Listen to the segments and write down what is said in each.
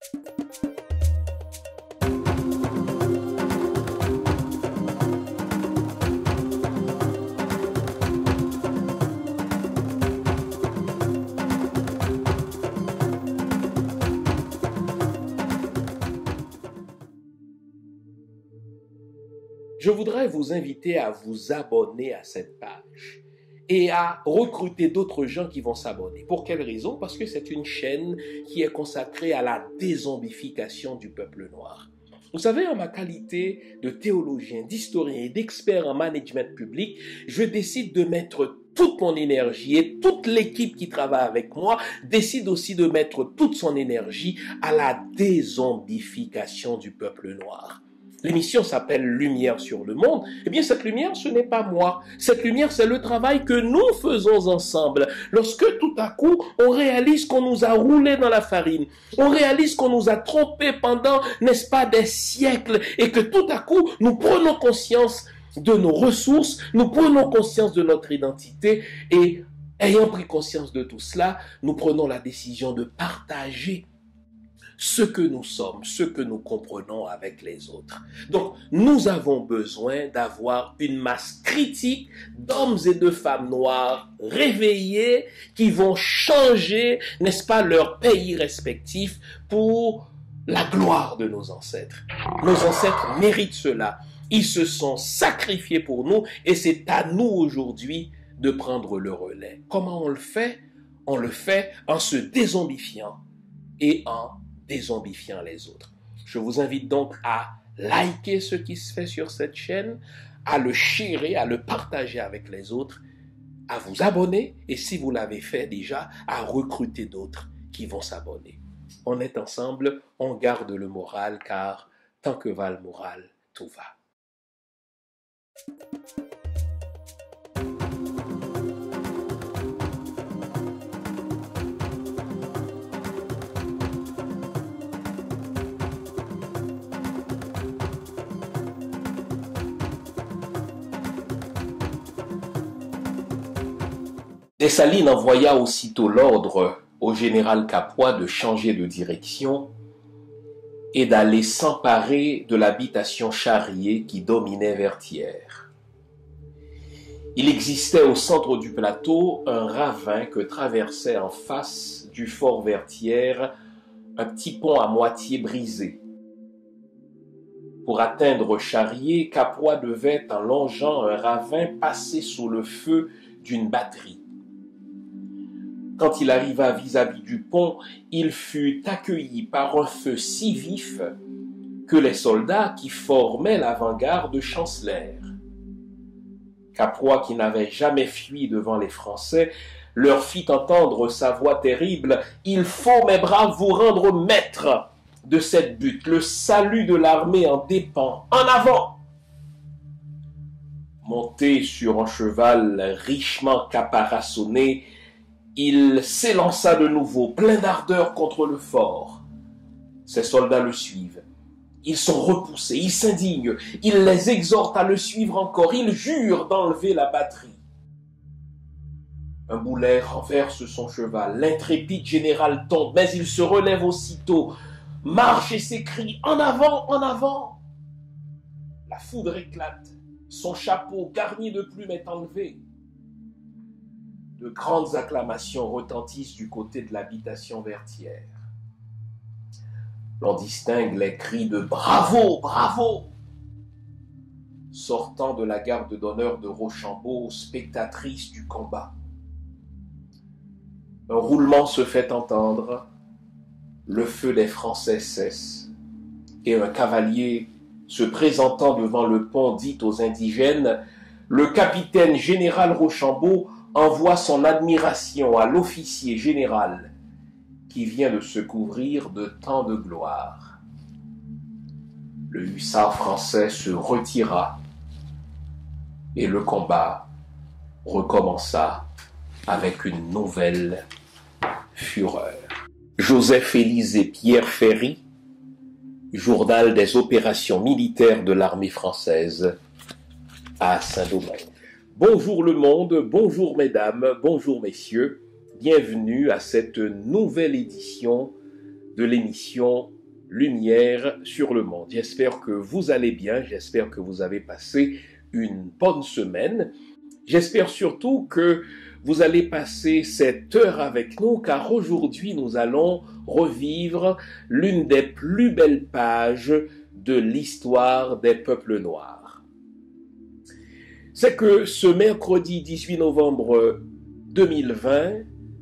Je voudrais vous inviter à vous abonner à cette page et à recruter d'autres gens qui vont s'abonner. Pour quelle raison? Parce que c'est une chaîne qui est consacrée à la dézombification du peuple noir. Vous savez, en ma qualité de théologien, d'historien et d'expert en management public, je décide de mettre toute mon énergie et toute l'équipe qui travaille avec moi décide aussi de mettre toute son énergie à la dézombification du peuple noir. L'émission s'appelle Lumière sur le monde. Eh bien, cette lumière, ce n'est pas moi. Cette lumière, c'est le travail que nous faisons ensemble. Lorsque tout à coup, on réalise qu'on nous a roulé dans la farine, on réalise qu'on nous a trompés pendant, n'est-ce pas, des siècles, et que tout à coup, nous prenons conscience de nos ressources, nous prenons conscience de notre identité, et ayant pris conscience de tout cela, nous prenons la décision de partager ce que nous sommes, ce que nous comprenons avec les autres. Donc, nous avons besoin d'avoir une masse critique d'hommes et de femmes noirs réveillés qui vont changer, n'est-ce pas, leur pays respectif pour la gloire de nos ancêtres. Nos ancêtres méritent cela. Ils se sont sacrifiés pour nous et c'est à nous aujourd'hui de prendre le relais. Comment on le fait? On le fait en se dézombifiant et en dézombifiant les autres. Je vous invite donc à liker ce qui se fait sur cette chaîne, à le sharer, à le partager avec les autres, à vous abonner et si vous l'avez fait déjà, à recruter d'autres qui vont s'abonner. On est ensemble, on garde le moral car tant que va le moral, tout va. Dessalines envoya aussitôt l'ordre au général Capois de changer de direction et d'aller s'emparer de l'habitation Charrier qui dominait Vertières. Il existait au centre du plateau un ravin que traversait en face du fort Vertières un petit pont à moitié brisé. Pour atteindre Charrier, Capois devait, en longeant un ravin, passer sous le feu d'une batterie. Quand il arriva vis-à-vis du pont, il fut accueilli par un feu si vif que les soldats qui formaient l'avant-garde chancelèrent. Capois, qui n'avait jamais fui devant les Français, leur fit entendre sa voix terrible « Il faut, mes braves, vous rendre maîtres de cette butte. Le salut de l'armée en dépend. En avant !» Monté sur un cheval richement caparaçonné, il s'élança de nouveau, plein d'ardeur contre le fort. Ses soldats le suivent. Ils sont repoussés, ils s'indignent, il les exhorte à le suivre encore, il jure d'enlever la batterie. Un boulet renverse son cheval, l'intrépide général tombe, mais il se relève aussitôt, marche et s'écrie « En avant, en avant !» La foudre éclate, son chapeau garni de plumes est enlevé. De grandes acclamations retentissent du côté de l'habitation Vertières. L'on distingue les cris de « Bravo, bravo !» sortant de la garde d'honneur de Rochambeau, spectatrice du combat. Un roulement se fait entendre, le feu des Français cesse, et un cavalier se présentant devant le pont dit aux indigènes, le capitaine général Rochambeau envoie son admiration à l'officier général qui vient de se couvrir de tant de gloire. Le hussard français se retira et le combat recommença avec une nouvelle fureur. Joseph-Élisée Pierre Ferry, journal des opérations militaires de l'armée française à Saint-Domingue. Bonjour le monde, bonjour mesdames, bonjour messieurs, bienvenue à cette nouvelle édition de l'émission Lumière sur le monde. J'espère que vous allez bien, j'espère que vous avez passé une bonne semaine. J'espère surtout que vous allez passer cette heure avec nous, car aujourd'hui nous allons revivre l'une des plus belles pages de l'histoire des peuples noirs. C'est que ce mercredi 18 novembre 2020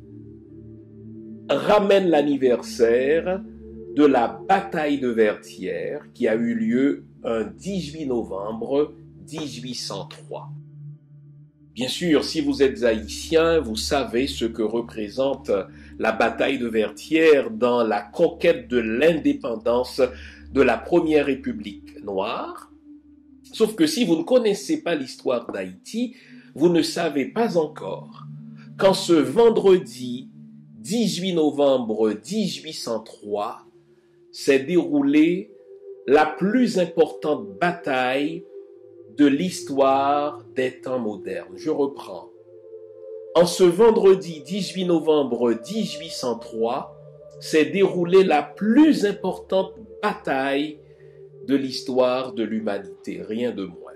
ramène l'anniversaire de la bataille de Vertières qui a eu lieu un 18 novembre 1803. Bien sûr, si vous êtes haïtien, vous savez ce que représente la bataille de Vertières dans la conquête de l'indépendance de la première République noire. Sauf que si vous ne connaissez pas l'histoire d'Haïti, vous ne savez pas encore qu'en ce vendredi 18 novembre 1803 s'est déroulée la plus importante bataille de l'histoire des temps modernes. Je reprends. En ce vendredi 18 novembre 1803 s'est déroulée la plus importante bataille de l'histoire de l'humanité, rien de moins.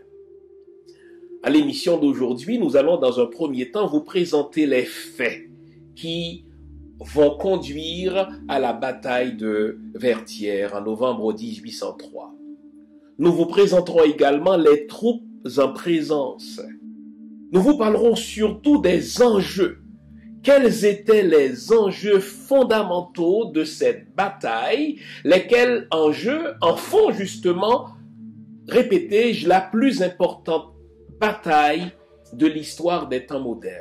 À l'émission d'aujourd'hui, nous allons dans un premier temps vous présenter les faits qui vont conduire à la bataille de Vertières en novembre 1803. Nous vous présenterons également les troupes en présence. Nous vous parlerons surtout des enjeux. Quels étaient les enjeux fondamentaux de cette bataille, lesquels enjeux en font justement, répétez-je, la plus importante bataille de l'histoire des temps modernes.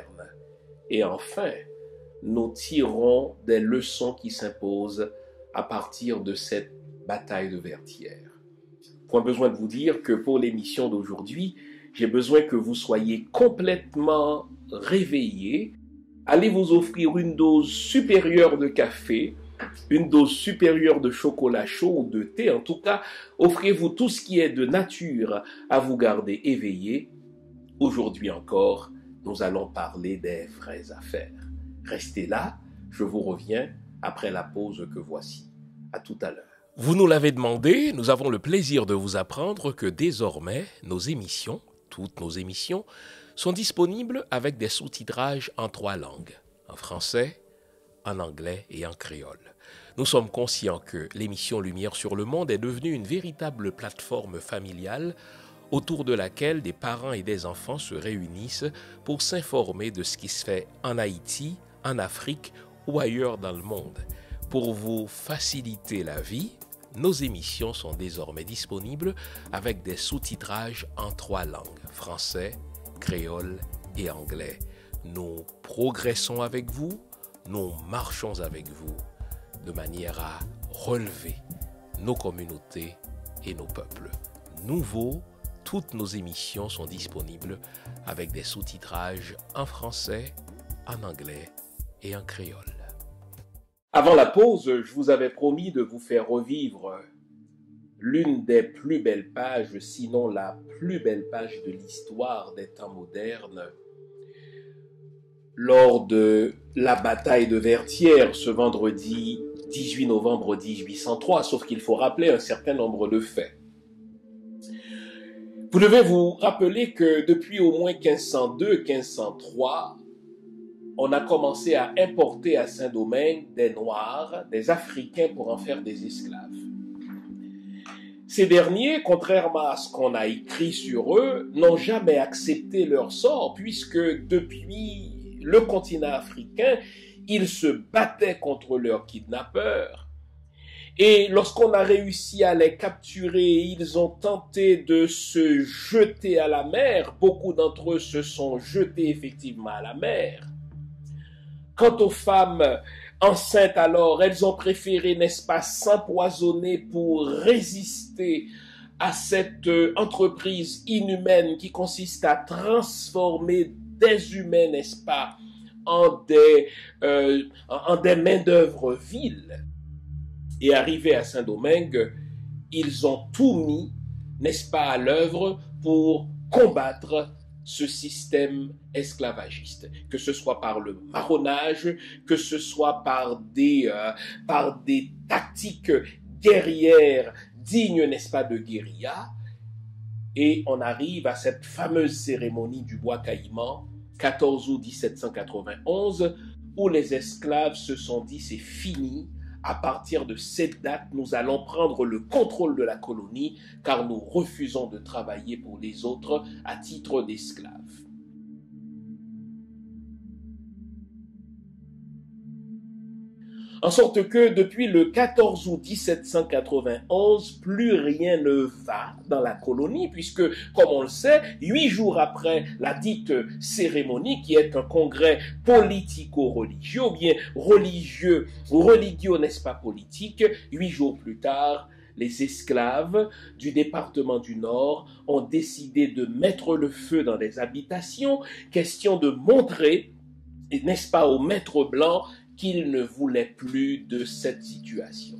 Et enfin, nous tirons des leçons qui s'imposent à partir de cette bataille de Vertières. Point besoin de vous dire que pour l'émission d'aujourd'hui, j'ai besoin que vous soyez complètement réveillés. Allez vous offrir une dose supérieure de café, une dose supérieure de chocolat chaud ou de thé. En tout cas, offrez-vous tout ce qui est de nature à vous garder éveillés. Aujourd'hui encore, nous allons parler des vraies affaires. Restez là, je vous reviens après la pause que voici. À tout à l'heure. Vous nous l'avez demandé, nous avons le plaisir de vous apprendre que désormais, nos émissions, toutes nos émissions, sont disponibles avec des sous-titrages en 3 langues, en français, en anglais et en créole. Nous sommes conscients que l'émission Lumière sur le monde est devenue une véritable plateforme familiale autour de laquelle des parents et des enfants se réunissent pour s'informer de ce qui se fait en Haïti, en Afrique ou ailleurs dans le monde. Pour vous faciliter la vie, nos émissions sont désormais disponibles avec des sous-titrages en 3 langues, français, créole et anglais. Nous progressons avec vous, nous marchons avec vous, de manière à relever nos communautés et nos peuples. Nouveau, toutes nos émissions sont disponibles avec des sous-titrages en français, en anglais et en créole. Avant la pause, je vous avais promis de vous faire revivre l'une des plus belles pages, sinon la plus belle page de l'histoire des temps modernes, lors de la bataille de Vertières ce vendredi 18 novembre 1803, sauf qu'il faut rappeler un certain nombre de faits. Vous devez vous rappeler que depuis au moins 1502-1503, on a commencé à importer à Saint-Domingue des Noirs, des Africains pour en faire des esclaves. Ces derniers, contrairement à ce qu'on a écrit sur eux, n'ont jamais accepté leur sort puisque depuis le continent africain, ils se battaient contre leurs kidnappeurs. Et lorsqu'on a réussi à les capturer, ils ont tenté de se jeter à la mer. Beaucoup d'entre eux se sont jetés effectivement à la mer. Quant aux femmes enceintes alors, elles ont préféré, n'est-ce pas, s'empoisonner pour résister à cette entreprise inhumaine qui consiste à transformer des humains, n'est-ce pas, en des main-d'œuvre viles. Et arrivés à Saint-Domingue, ils ont tout mis, n'est-ce pas, à l'œuvre pour combattre ce système esclavagiste, que ce soit par le marronnage, que ce soit par des tactiques guerrières dignes, n'est-ce pas, de guérilla. Et on arrive à cette fameuse cérémonie du bois caïman, 14 août 1791, où les esclaves se sont dit c'est fini. À partir de cette date, nous allons prendre le contrôle de la colonie car nous refusons de travailler pour les autres à titre d'esclaves. En sorte que depuis le 14 août 1791, plus rien ne va dans la colonie puisque, comme on le sait, 8 jours après la dite cérémonie, qui est un congrès politico-religieux, ou bien religieux, ou religieux, n'est-ce pas, politique, 8 jours plus tard, les esclaves du département du Nord ont décidé de mettre le feu dans les habitations, question de montrer, n'est-ce pas, aux maîtres blancs qu'il ne voulait plus de cette situation.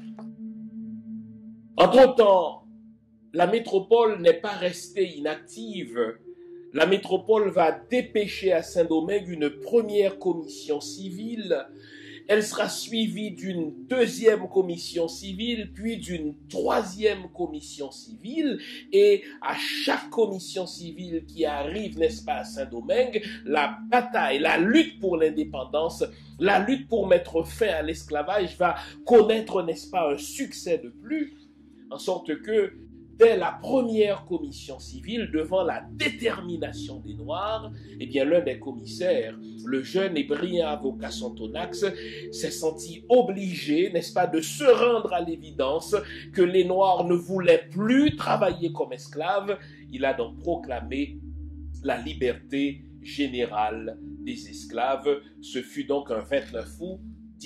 Entre-temps, la métropole n'est pas restée inactive. La métropole va dépêcher à Saint-Domingue une première commission civile. Elle sera suivie d'une deuxième commission civile, puis d'une troisième commission civile. Et à chaque commission civile qui arrive, n'est-ce pas, à Saint-Domingue, la bataille, la lutte pour l'indépendance, la lutte pour mettre fin à l'esclavage va connaître, n'est-ce pas, un succès de plus, en sorte que dès la première commission civile, devant la détermination des Noirs, eh bien, l'un des commissaires, le jeune et brillant avocat Santonax, s'est senti obligé, n'est-ce pas, de se rendre à l'évidence que les Noirs ne voulaient plus travailler comme esclaves. Il a donc proclamé la liberté générale des esclaves. Ce fut donc un 29 août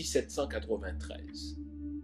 1793.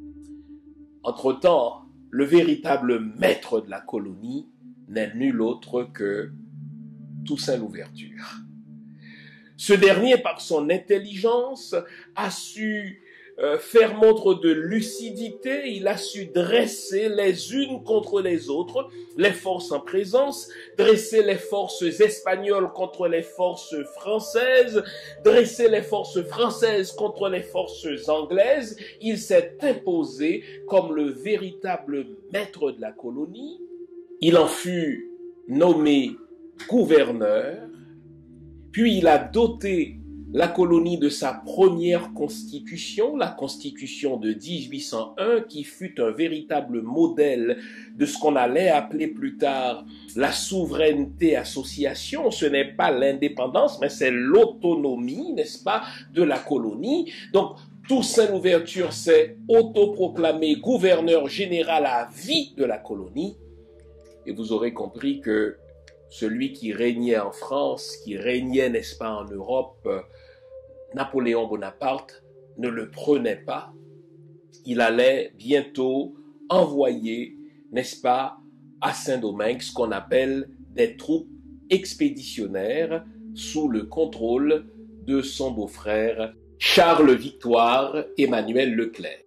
Entre-temps, le véritable maître de la colonie n'est nul autre que Toussaint Louverture. Ce dernier, par son intelligence, a su faire montre de lucidité, il a su dresser les unes contre les autres les forces en présence, dresser les forces espagnoles contre les forces françaises, dresser les forces françaises contre les forces anglaises. Il s'est imposé comme le véritable maître de la colonie. Il en fut nommé gouverneur, puis il a doté la colonie de sa première constitution, la constitution de 1801, qui fut un véritable modèle de ce qu'on allait appeler plus tard la souveraineté association. Ce n'est pas l'indépendance, mais c'est l'autonomie, n'est-ce pas, de la colonie. Donc, Toussaint Louverture s'est autoproclamé gouverneur général à vie de la colonie. Et vous aurez compris que celui qui régnait en France, qui régnait, n'est-ce pas, en Europe, Napoléon Bonaparte, ne le prenait pas. Il allait bientôt envoyer, n'est-ce pas, à Saint-Domingue ce qu'on appelle des troupes expéditionnaires sous le contrôle de son beau-frère Charles Victoire Emmanuel Leclerc.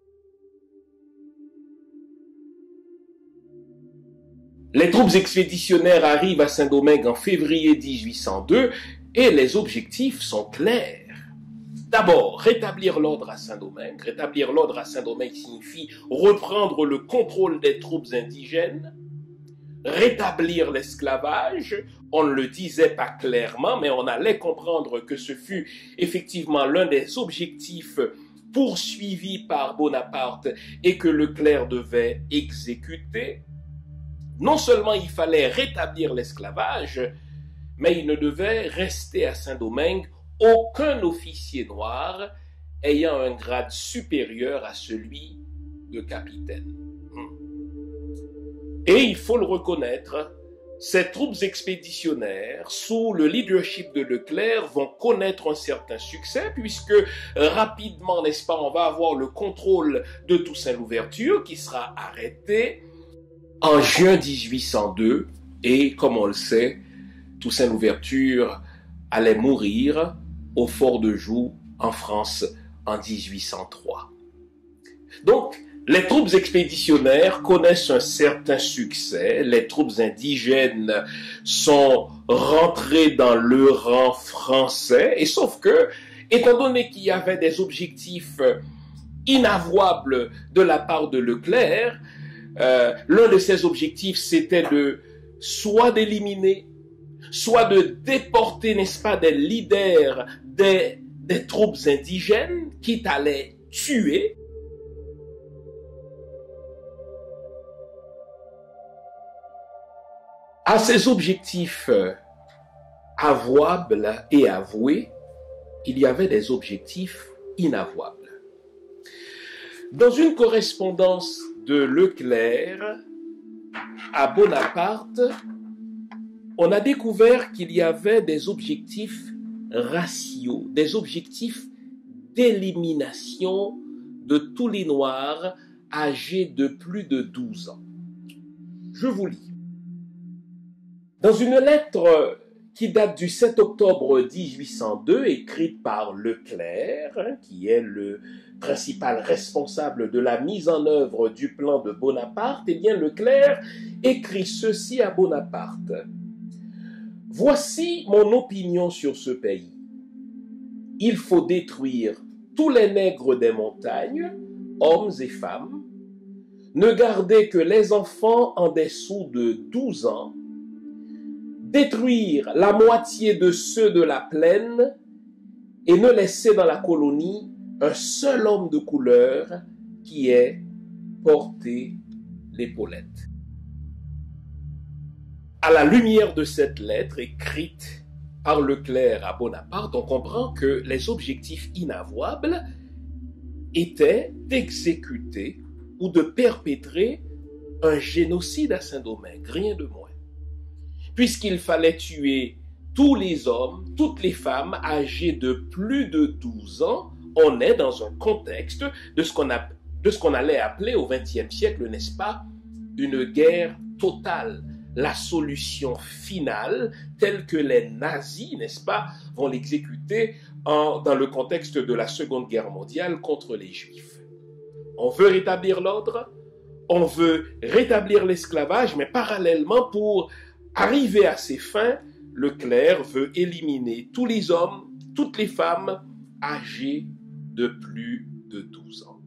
Les troupes expéditionnaires arrivent à Saint-Domingue en février 1802 et les objectifs sont clairs. D'abord, rétablir l'ordre à Saint-Domingue. Rétablir l'ordre à Saint-Domingue signifie reprendre le contrôle des troupes indigènes, rétablir l'esclavage. On ne le disait pas clairement, mais on allait comprendre que ce fut effectivement l'un des objectifs poursuivis par Bonaparte et que Leclerc devait exécuter. Non seulement il fallait rétablir l'esclavage, mais il ne devait rester à Saint-Domingue aucun officier noir ayant un grade supérieur à celui de capitaine. Et il faut le reconnaître, ces troupes expéditionnaires, sous le leadership de Leclerc, vont connaître un certain succès puisque rapidement, n'est-ce pas, on va avoir le contrôle de Toussaint Louverture qui sera arrêté en juin 1802 et, comme on le sait, Toussaint Louverture allait mourir au Fort de Joux en France en 1803. Donc, Les troupes expéditionnaires connaissent un certain succès. Les troupes indigènes sont rentrées dans le rang français. Et sauf que, étant donné qu'il y avait des objectifs inavouables de la part de Leclerc, l'un de ses objectifs, c'était soit d'éliminer, soit de déporter, n'est-ce pas, des leaders des troupes indigènes, quitte à les tuer. À ces objectifs avouables et avoués, il y avait des objectifs inavouables. Dans une correspondance de Leclerc à Bonaparte, on a découvert qu'il y avait des objectifs raciaux, des objectifs d'élimination de tous les Noirs âgés de plus de 12 ans. Je vous lis. Dans une lettre qui date du 7 octobre 1802, écrite par Leclerc, qui est le principal responsable de la mise en œuvre du plan de Bonaparte, eh bien Leclerc écrit ceci à Bonaparte. « Voici mon opinion sur ce pays. Il faut détruire tous les nègres des montagnes, hommes et femmes, ne garder que les enfants en dessous de 12 ans, détruire la moitié de ceux de la plaine et ne laisser dans la colonie un seul homme de couleur qui ait porté l'épaulette. » À la lumière de cette lettre écrite par Leclerc à Bonaparte, on comprend que les objectifs inavouables étaient d'exécuter ou de perpétrer un génocide à Saint-Domingue, rien de moins. Puisqu'il fallait tuer tous les hommes, toutes les femmes âgées de plus de 12 ans, on est dans un contexte de ce qu'on allait appeler au XXe siècle, n'est-ce pas, une guerre totale. La solution finale, telle que les nazis, n'est-ce pas, vont l'exécuter dans le contexte de la Seconde Guerre mondiale contre les Juifs. On veut rétablir l'ordre, on veut rétablir l'esclavage, mais parallèlement, pour arriver à ses fins, Leclerc veut éliminer tous les hommes, toutes les femmes âgées de plus de 12 ans.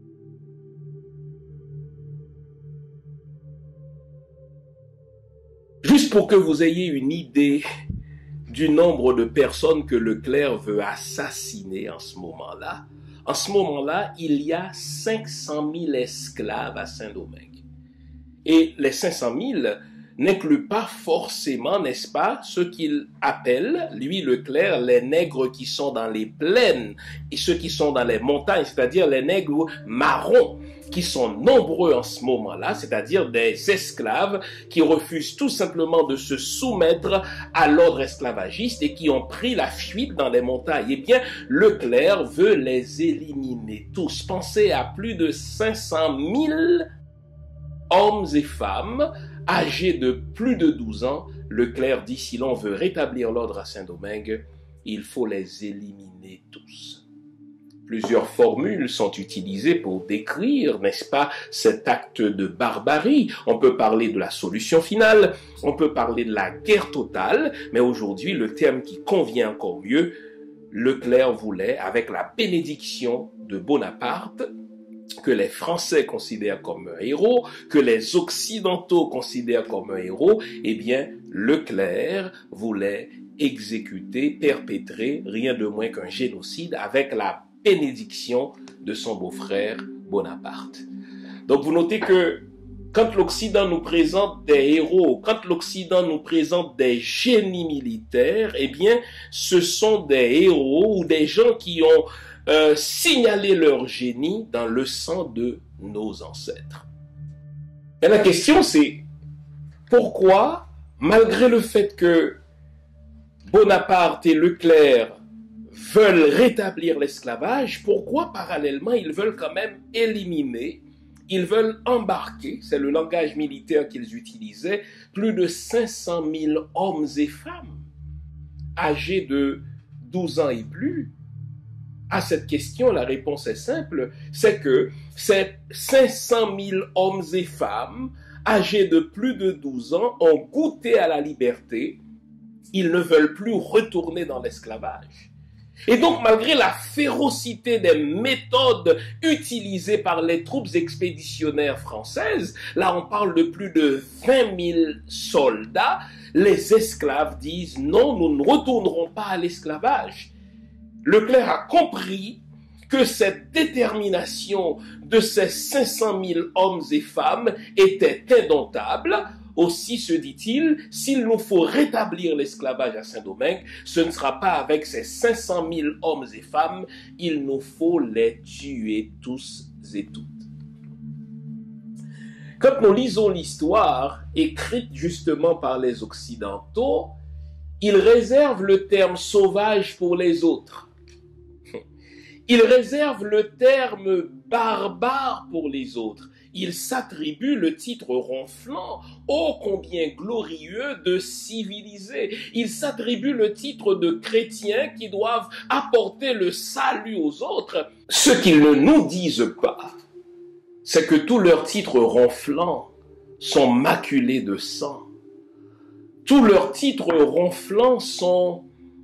Juste pour que vous ayez une idée du nombre de personnes que Leclerc veut assassiner en ce moment-là, il y a 500 000 esclaves à Saint-Domingue. Et les 500 000 n'inclut pas forcément, n'est-ce pas, ce qu'il appelle, lui, Leclerc, les nègres qui sont dans les plaines et ceux qui sont dans les montagnes, c'est-à-dire les nègres marrons, qui sont nombreux en ce moment-là, c'est-à-dire des esclaves qui refusent tout simplement de se soumettre à l'ordre esclavagiste et qui ont pris la fuite dans les montagnes. Eh bien, Leclerc veut les éliminer tous. Pensez à plus de 500 000 hommes et femmes âgés de plus de 12 ans. Leclerc dit, si l'on veut rétablir l'ordre à Saint-Domingue, il faut les éliminer tous. Plusieurs formules sont utilisées pour décrire, n'est-ce pas, cet acte de barbarie. On peut parler de la solution finale, on peut parler de la guerre totale, mais aujourd'hui, le terme qui convient encore mieux, Leclerc voulait, avec la bénédiction de Bonaparte, que les Français considèrent comme un héros, que les Occidentaux considèrent comme un héros, eh bien, Leclerc voulait exécuter, perpétrer rien de moins qu'un génocide avec la bénédiction de son beau-frère Bonaparte. Donc vous notez que quand l'Occident nous présente des héros, quand l'Occident nous présente des génies militaires, eh bien, ce sont des héros ou des gens qui ont signalé leur génie dans le sang de nos ancêtres. Et la question c'est, pourquoi, malgré le fait que Bonaparte et Leclerc veulent rétablir l'esclavage, pourquoi parallèlement ils veulent quand même éliminer, ils veulent embarquer, c'est le langage militaire qu'ils utilisaient, plus de 500 000 hommes et femmes âgés de 12 ans et plus à cette question, la réponse est simple, c'est que ces 500 000 hommes et femmes âgés de plus de 12 ans ont goûté à la liberté, ils ne veulent plus retourner dans l'esclavage. Et donc, malgré la férocité des méthodes utilisées par les troupes expéditionnaires françaises, là on parle de plus de 20 000 soldats, les esclaves disent non, nous ne retournerons pas à l'esclavage. Leclerc a compris que cette détermination de ces 500 000 hommes et femmes était indomptable. Aussi se dit-il, s'il nous faut rétablir l'esclavage à Saint-Domingue, ce ne sera pas avec ces 500 000 hommes et femmes, il nous faut les tuer tous et toutes. Quand nous lisons l'histoire écrite justement par les Occidentaux, ils réservent le terme sauvage pour les autres. Ils réservent le terme barbare pour les autres. Ils s'attribuent le titre ronflant, ô combien glorieux, de civilisé. Ils s'attribuent le titre de chrétiens qui doivent apporter le salut aux autres. Ce qu'ils ne nous disent pas, c'est que tous leurs titres ronflants sont maculés de sang. Tous leurs titres ronflants sont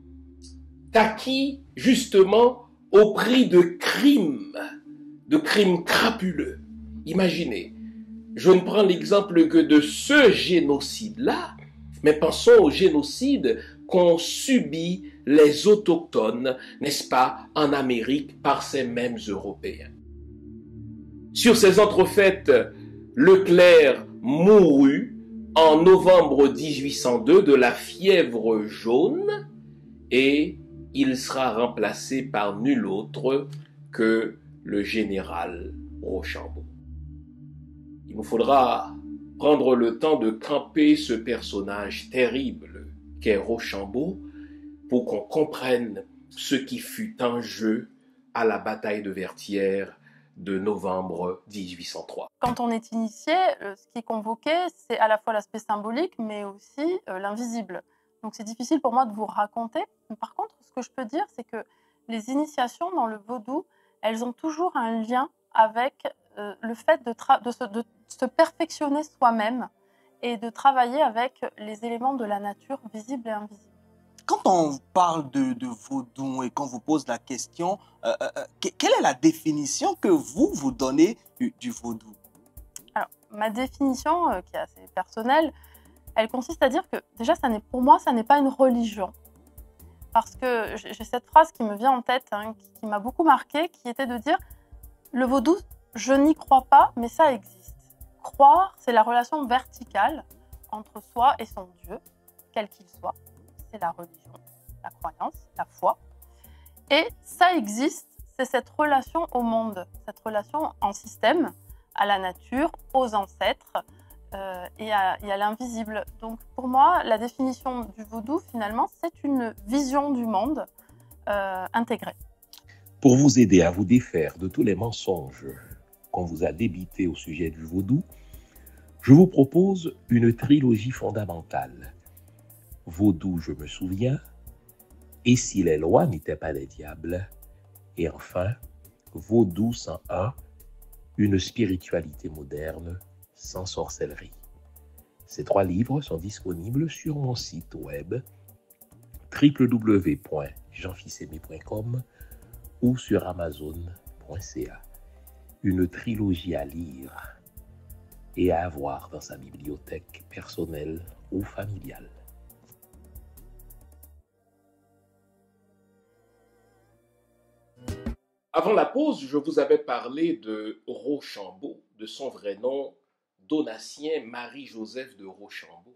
acquis justement au prix de crimes crapuleux. Imaginez, je ne prends l'exemple que de ce génocide-là, mais pensons au génocide qu'ont subi les autochtones, n'est-ce pas, en Amérique par ces mêmes Européens. Sur ces entrefaites, Leclerc mourut en novembre 1802 de la fièvre jaune et il sera remplacé par nul autre que le général Rochambeau. Il nous faudra prendre le temps de camper ce personnage terrible qu'est Rochambeau pour qu'on comprenne ce qui fut en jeu à la bataille de Vertières de novembre 1803. Quand on est initié, ce qui est convoqué, c'est à la fois l'aspect symbolique, mais aussi l'invisible. Donc c'est difficile pour moi de vous raconter. Par contre, ce que je peux dire, c'est que les initiations dans le vaudou, elles ont toujours un lien avec le fait de se perfectionner soi-même et de travailler avec les éléments de la nature visibles et invisibles. Quand on parle de vaudou et qu'on vous pose la question, quelle est la définition que vous donnez du vaudou? Alors, ma définition, qui est assez personnelle, elle consiste à dire que déjà, pour moi, ça n'est pas une religion. Parce que j'ai cette phrase qui me vient en tête, qui m'a beaucoup marquée, qui était de dire « Le vaudou, je n'y crois pas, mais ça existe. Croire, c'est la relation verticale entre soi et son Dieu, quel qu'il soit. C'est la religion, la croyance, la foi. Et ça existe, c'est cette relation au monde, cette relation en système, à la nature, aux ancêtres, et à l'invisible. Donc pour moi, la définition du vaudou, finalement, c'est une vision du monde intégrée. Pour vous aider à vous défaire de tous les mensonges qu'on vous a débités au sujet du vaudou, je vous propose une trilogie fondamentale. Vaudou, je me souviens, et si les lois n'étaient pas les diables, et enfin, Vaudou 101, une spiritualité moderne sans sorcellerie. Ces 3 livres sont disponibles sur mon site web www.jeanfils-aimé.com ou sur amazon.ca. Une trilogie à lire et à avoir dans sa bibliothèque personnelle ou familiale. Avant la pause, je vous avais parlé de Rochambeau, de son vrai nom, Donatien Marie-Joseph de Rochambeau.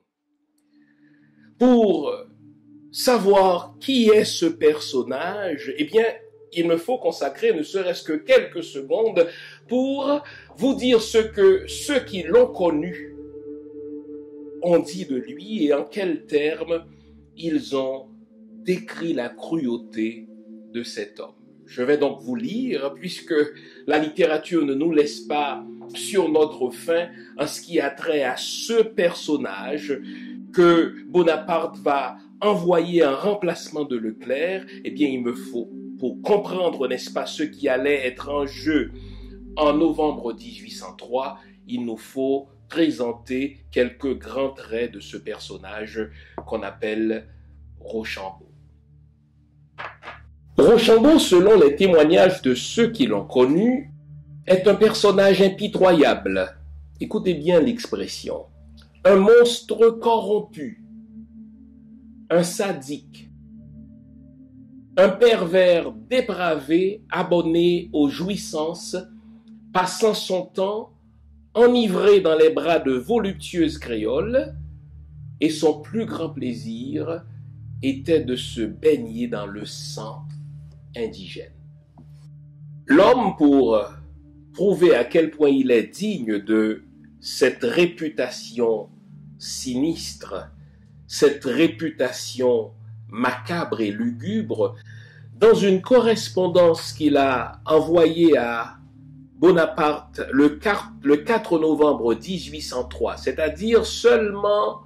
Pour savoir qui est ce personnage, eh bien, il me faut consacrer ne serait-ce que quelques secondes pour vous dire ce que ceux qui l'ont connu ont dit de lui et en quels termes ils ont décrit la cruauté de cet homme. Je vais donc vous lire, puisque la littérature ne nous laisse pas sur notre faim en ce qui a trait à ce personnage que Bonaparte va envoyer en remplacement de Leclerc. Eh bien, il me faut, pour comprendre, n'est-ce pas, ce qui allait être en jeu en novembre 1803, il nous faut présenter quelques grands traits de ce personnage qu'on appelle Rochambeau. Rochambeau, selon les témoignages de ceux qui l'ont connu, est un personnage impitoyable. Écoutez bien l'expression. Un monstre corrompu, un sadique, un pervers dépravé abonné aux jouissances, passant son temps enivré dans les bras de voluptueuses créoles, et son plus grand plaisir était de se baigner dans le sang indigène. L'homme, pour prouver à quel point il est digne de cette réputation sinistre, cette réputation macabre et lugubre, dans une correspondance qu'il a envoyée à Bonaparte le 4 novembre 1803, c'est-à-dire seulement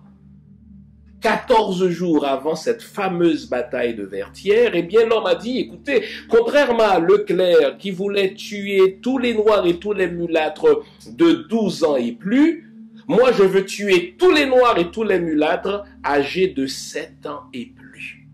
14 jours avant cette fameuse bataille de Vertières, eh bien l'homme a dit, écoutez, contrairement à Leclerc qui voulait tuer tous les Noirs et tous les mulâtres de 12 ans et plus, moi je veux tuer tous les Noirs et tous les mulâtres âgés de 7 ans et plus.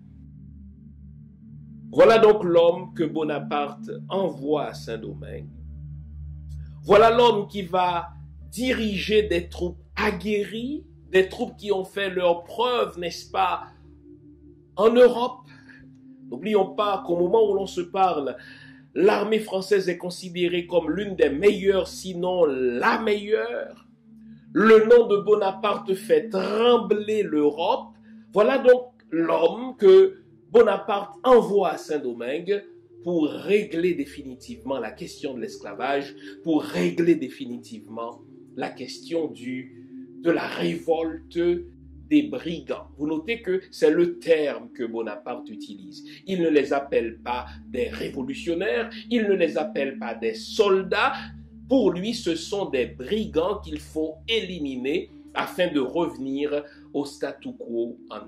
Voilà donc l'homme que Bonaparte envoie à Saint-Domingue. Voilà l'homme qui va diriger des troupes aguerries, des troupes qui ont fait leurs preuves, n'est-ce pas, en Europe. N'oublions pas qu'au moment où l'on se parle, l'armée française est considérée comme l'une des meilleures, sinon la meilleure. Le nom de Bonaparte fait trembler l'Europe. Voilà donc l'homme que Bonaparte envoie à Saint-Domingue pour régler définitivement la question de l'esclavage, pour régler définitivement la question de la révolte des brigands. Vous notez que c'est le terme que Bonaparte utilise. Il ne les appelle pas des révolutionnaires, il ne les appelle pas des soldats. Pour lui, ce sont des brigands qu'il faut éliminer afin de revenir au statu quo ante.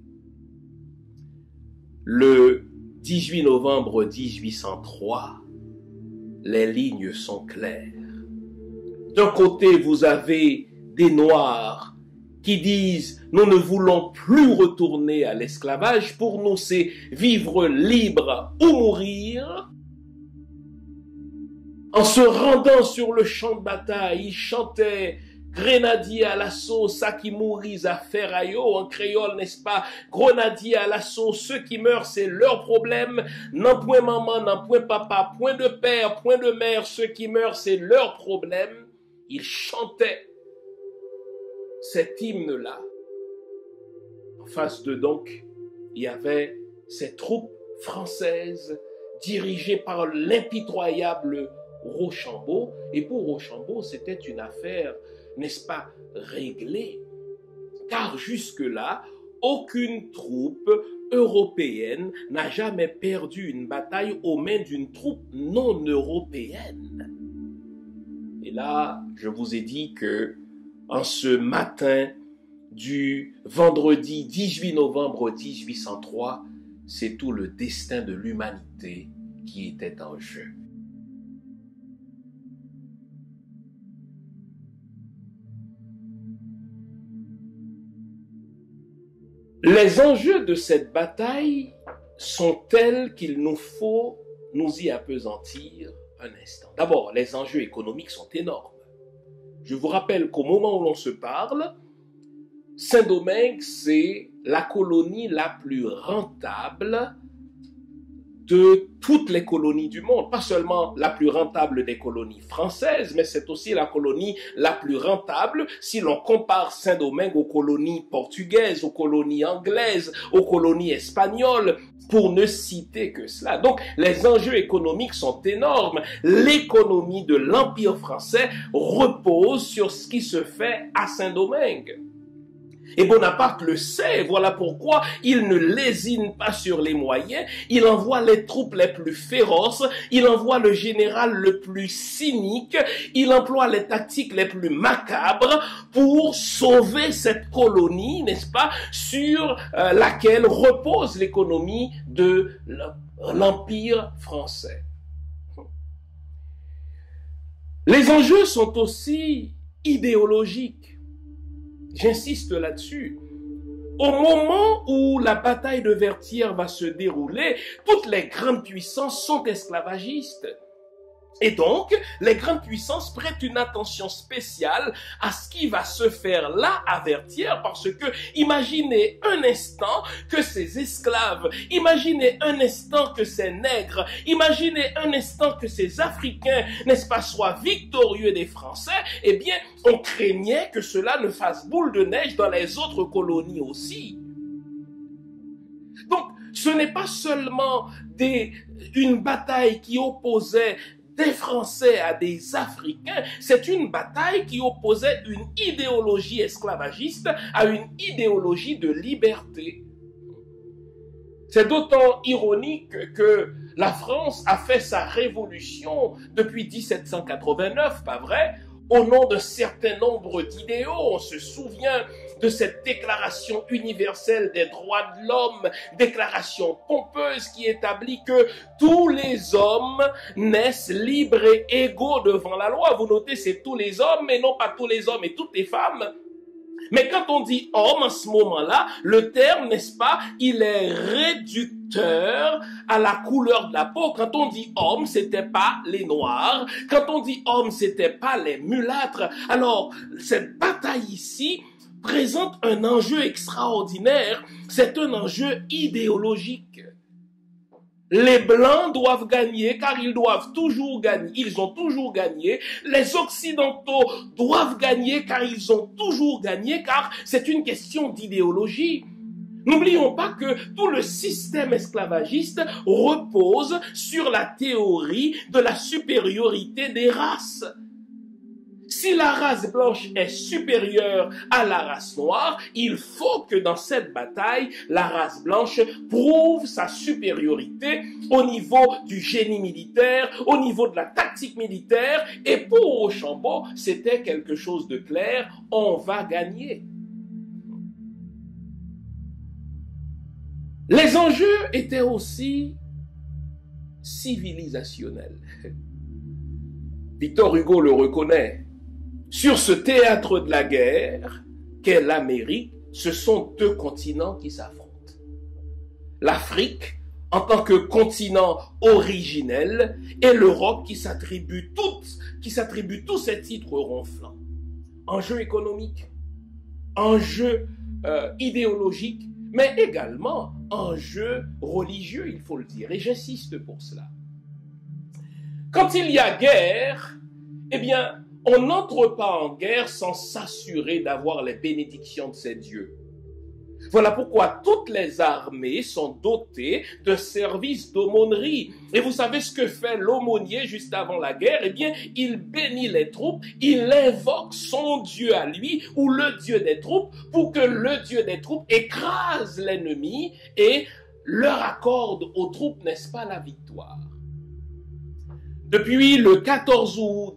Le 18 novembre 1803, les lignes sont claires. D'un côté, vous avez des Noirs qui disent « Nous ne voulons plus retourner à l'esclavage, pour nous c'est vivre libre ou mourir ». En se rendant sur le champ de bataille, ils chantaient « Grenadier à l'assaut, ça qui mourit à ferraillot » en créole, n'est-ce pas? « Grenadier à l'assaut, ceux qui meurent, c'est leur problème. N'en point maman, n'en point papa, point de père, point de mère, ceux qui meurent, c'est leur problème. » Ils chantaient cet hymne-là. En face d'eux, donc, il y avait ces troupes françaises dirigées par l'impitoyable Rochambeau. Et pour Rochambeau, c'était une affaire, n'est-ce pas, réglée. Car jusque-là, aucune troupe européenne n'a jamais perdu une bataille aux mains d'une troupe non européenne. Et là, je vous ai dit que en ce matin du vendredi 18 novembre 1803, c'est tout le destin de l'humanité qui était en jeu. Les enjeux de cette bataille sont tels qu'il nous faut nous y appesantir un instant. D'abord, les enjeux économiques sont énormes. Je vous rappelle qu'au moment où l'on se parle, Saint-Domingue, c'est la colonie la plus rentable de toutes les colonies du monde. Pas seulement la plus rentable des colonies françaises, mais c'est aussi la colonie la plus rentable si l'on compare Saint-Domingue aux colonies portugaises, aux colonies anglaises, aux colonies espagnoles, pour ne citer que cela. Donc, les enjeux économiques sont énormes. L'économie de l'Empire français repose sur ce qui se fait à Saint-Domingue. Et Bonaparte le sait, voilà pourquoi il ne lésine pas sur les moyens, il envoie les troupes les plus féroces, il envoie le général le plus cynique, il emploie les tactiques les plus macabres pour sauver cette colonie, n'est-ce pas, sur laquelle repose l'économie de l'Empire français. Les enjeux sont aussi idéologiques. J'insiste là-dessus. Au moment où la bataille de Vertières va se dérouler, toutes les grandes puissances sont esclavagistes. Et donc, les grandes puissances prêtent une attention spéciale à ce qui va se faire là à Vertières, parce que imaginez un instant que ces esclaves, imaginez un instant que ces nègres, imaginez un instant que ces Africains, n'est-ce pas, soient victorieux des Français, eh bien, on craignait que cela ne fasse boule de neige dans les autres colonies aussi. Donc, ce n'est pas seulement une bataille qui opposait des Français à des Africains, c'est une bataille qui opposait une idéologie esclavagiste à une idéologie de liberté. C'est d'autant ironique que la France a fait sa révolution depuis 1789, pas vrai? Au nom d'un certain nombre d'idéaux. On se souvient de cette déclaration universelle des droits de l'homme, déclaration pompeuse qui établit que tous les hommes naissent libres et égaux devant la loi. Vous notez, c'est tous les hommes, mais non pas tous les hommes et toutes les femmes. Mais quand on dit homme, en ce moment-là, le terme, n'est-ce pas, il est réducteur à la couleur de la peau. Quand on dit homme, c'était pas les noirs. Quand on dit homme, c'était pas les mulâtres. Alors, cette bataille ici présente un enjeu extraordinaire. C'est un enjeu idéologique. Les Blancs doivent gagner car ils doivent toujours gagner. Ils ont toujours gagné. Les Occidentaux doivent gagner car ils ont toujours gagné, car c'est une question d'idéologie. N'oublions pas que tout le système esclavagiste repose sur la théorie de la supériorité des races. Si la race blanche est supérieure à la race noire, il faut que dans cette bataille, la race blanche prouve sa supériorité au niveau du génie militaire, au niveau de la tactique militaire. Et pour Rochambeau, c'était quelque chose de clair, on va gagner. Les enjeux étaient aussi civilisationnels. Victor Hugo le reconnaît. Sur ce théâtre de la guerre qu'est l'Amérique, ce sont deux continents qui s'affrontent. L'Afrique, en tant que continent originel, et l'Europe qui s'attribue tous ces titres ronflants. Enjeu économique, enjeu idéologique, mais également enjeu religieux, il faut le dire, et j'insiste pour cela. Quand il y a guerre, eh bien, on n'entre pas en guerre sans s'assurer d'avoir les bénédictions de ces dieux. Voilà pourquoi toutes les armées sont dotées de services d'aumônerie. Et vous savez ce que fait l'aumônier juste avant la guerre? Eh bien, il bénit les troupes, il invoque son Dieu à lui, ou le Dieu des troupes, pour que le Dieu des troupes écrase l'ennemi et leur accorde aux troupes, n'est-ce pas, la victoire. Depuis le 14 août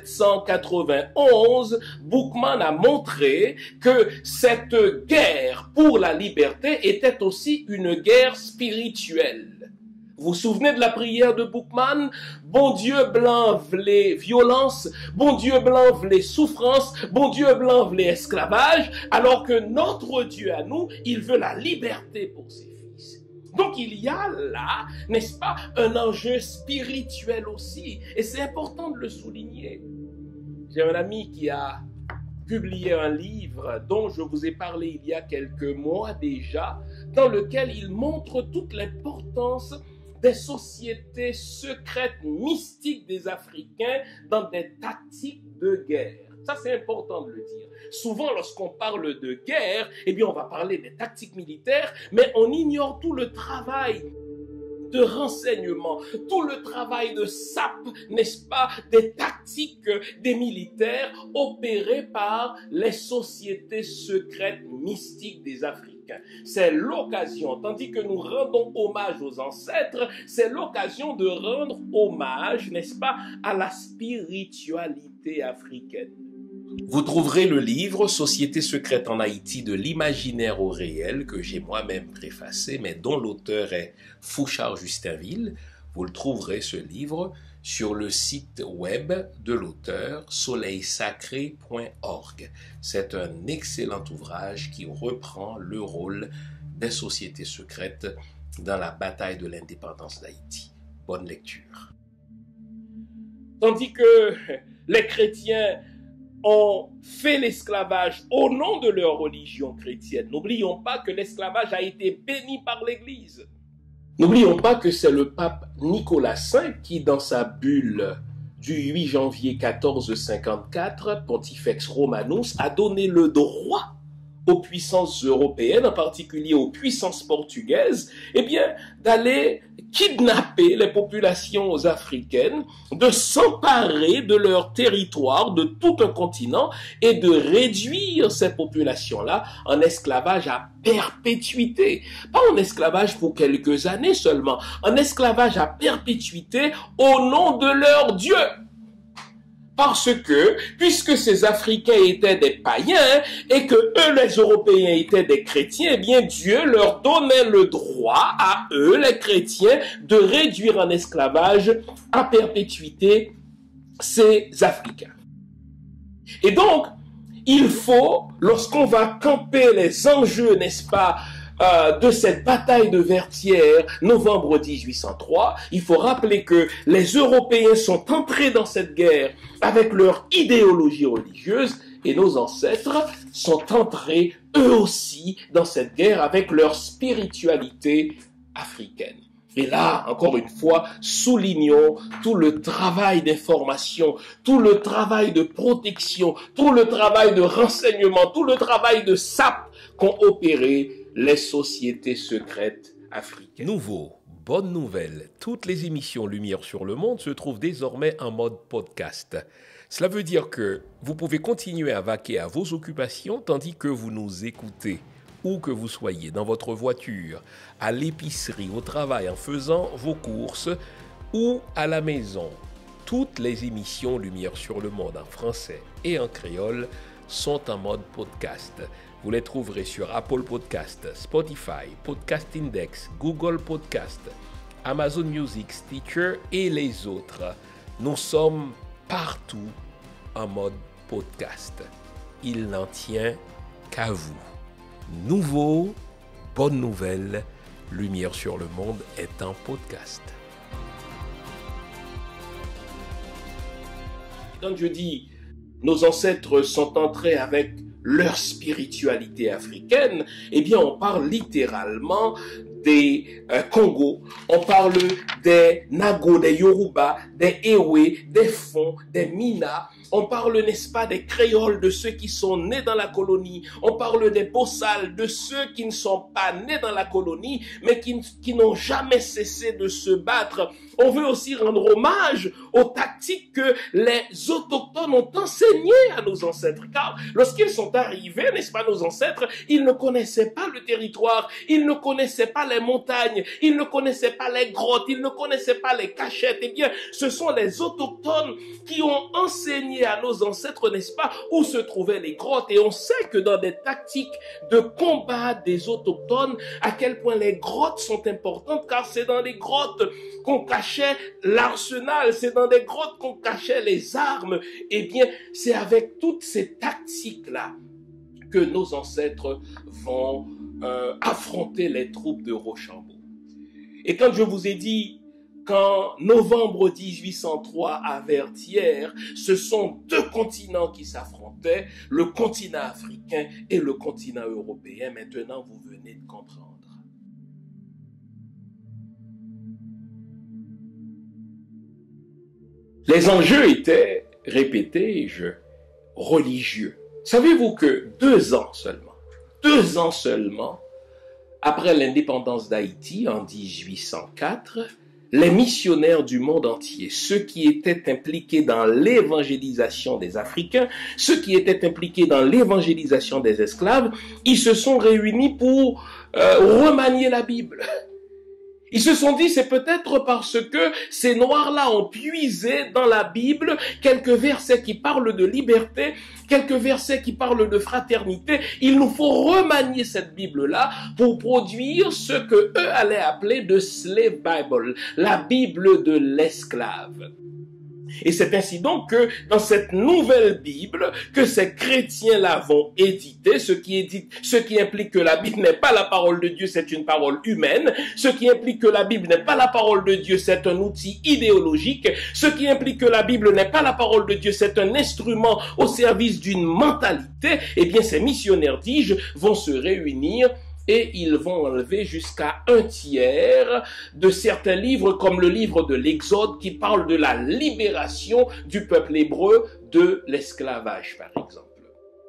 1791, Boukman a montré que cette guerre pour la liberté était aussi une guerre spirituelle. Vous vous souvenez de la prière de Boukman? Bon Dieu blanc v'lait violence, bon Dieu blanc v'lait souffrance, bon Dieu blanc v'lait esclavage, alors que notre Dieu à nous, il veut la liberté pour ses fils. Donc il y a là, n'est-ce pas, un enjeu spirituel aussi. Et c'est important de le souligner. J'ai un ami qui a publié un livre dont je vous ai parlé il y a quelques mois déjà, dans lequel il montre toute l'importance des sociétés secrètes mystiques des Africains dans des tactiques de guerre. Ça, c'est important de le dire. Souvent, lorsqu'on parle de guerre, eh bien, on va parler des tactiques militaires, mais on ignore tout le travail de renseignement, tout le travail de sape, n'est-ce pas, des tactiques des militaires opérées par les sociétés secrètes mystiques des Africains. C'est l'occasion, tandis que nous rendons hommage aux ancêtres, c'est l'occasion de rendre hommage, n'est-ce pas, à la spiritualité africaine. Vous trouverez le livre « Société secrète en Haïti de l'imaginaire au réel » que j'ai moi-même préfacé, mais dont l'auteur est Fouchard Justinville. Vous le trouverez, ce livre, sur le site web de l'auteur, soleilsacré.org. C'est un excellent ouvrage qui reprend le rôle des sociétés secrètes dans la bataille de l'indépendance d'Haïti. Bonne lecture. Tandis que les chrétiens ont fait l'esclavage au nom de leur religion chrétienne, n'oublions pas que l'esclavage a été béni par l'Église. N'oublions pas que c'est le pape Nicolas V qui, dans sa bulle du 8 janvier 1454, Pontifex Romanus, a donné le droit aux puissances européennes, en particulier aux puissances portugaises, d'aller kidnapper les populations africaines, de s'emparer de leur territoire, de tout un continent, et de réduire ces populations-là en esclavage à perpétuité. Pas en esclavage pour quelques années seulement, en esclavage à perpétuité au nom de leur Dieu. Parce que, puisque ces Africains étaient des païens et que eux, les Européens, étaient des chrétiens, Dieu leur donnait le droit à eux, les chrétiens, de réduire en esclavage à perpétuité ces Africains. Et donc, il faut, lorsqu'on va camper les enjeux, n'est-ce pas, de cette bataille de Vertières, novembre 1803, il faut rappeler que les Européens sont entrés dans cette guerre avec leur idéologie religieuse et nos ancêtres sont entrés eux aussi dans cette guerre avec leur spiritualité africaine. Et là, encore une fois, soulignons tout le travail d'information, tout le travail de protection, tout le travail de renseignement, tout le travail de SAP qu'ont opéré les sociétés secrètes africaines. Nouveau, bonne nouvelle, toutes les émissions Lumière sur le Monde se trouvent désormais en mode podcast. Cela veut dire que vous pouvez continuer à vaquer à vos occupations tandis que vous nous écoutez, où que vous soyez, dans votre voiture, à l'épicerie, au travail, en faisant vos courses ou à la maison. Toutes les émissions Lumière sur le Monde en français et en créole sont en mode podcast. Vous les trouverez sur Apple Podcast, Spotify, Podcast Index, Google Podcast, Amazon Music, Stitcher et les autres. Nous sommes partout en mode podcast. Il n'en tient qu'à vous. Nouveau, bonne nouvelle, Lumière sur le Monde est en podcast. Quand je dis nos ancêtres sont entrés avec leur spiritualité africaine, on parle littéralement des Congos, on parle des Nago, des Yoruba, des Ewe, des Fon, des Mina, on parle, n'est-ce pas, des créoles, de ceux qui sont nés dans la colonie, on parle des Bossals, de ceux qui ne sont pas nés dans la colonie, mais qui n'ont jamais cessé de se battre. On veut aussi rendre hommage aux tactiques que les autochtones ont enseignées à nos ancêtres, car lorsqu'ils sont arrivés, n'est-ce pas, nos ancêtres, ils ne connaissaient pas le territoire, ils ne connaissaient pas les montagnes, ils ne connaissaient pas les grottes, ils ne connaissaient pas les cachettes. Ce sont les autochtones qui ont enseigné à nos ancêtres, n'est-ce pas, où se trouvaient les grottes. Et on sait que dans des tactiques de combat des autochtones, à quel point les grottes sont importantes, car c'est dans les grottes qu'on cachait l'arsenal, c'est dans des grottes qu'on cachait les armes. C'est avec toutes ces tactiques-là que nos ancêtres vont affronter les troupes de Rochambeau. Et quand je vous ai dit qu'en novembre 1803 à Vertières, ce sont deux continents qui s'affrontaient, le continent africain et le continent européen. Maintenant, vous venez de comprendre. Les enjeux étaient, répétais-je, religieux. Savez-vous que 2 ans seulement, après l'indépendance d'Haïti en 1804, les missionnaires du monde entier, ceux qui étaient impliqués dans l'évangélisation des Africains, ceux qui étaient impliqués dans l'évangélisation des esclaves, ils se sont réunis pour remanier la Bible. Ils se sont dit, c'est peut-être parce que ces Noirs-là ont puisé dans la Bible quelques versets qui parlent de liberté, quelques versets qui parlent de fraternité. Il nous faut remanier cette Bible-là pour produire ce que eux allaient appeler de Slave Bible, la Bible de l'esclave. Et c'est ainsi donc que dans cette nouvelle Bible que ces chrétiens-là vont éditer, ce qui implique que la Bible n'est pas la parole de Dieu, c'est une parole humaine, ce qui implique que la Bible n'est pas la parole de Dieu, c'est un outil idéologique, ce qui implique que la Bible n'est pas la parole de Dieu, c'est un instrument au service d'une mentalité. Eh bien, ces missionnaires, dis-je, vont se réunir et ils vont enlever jusqu'à 1/3 de certains livres, comme le livre de l'Exode, qui parle de la libération du peuple hébreu de l'esclavage, par exemple.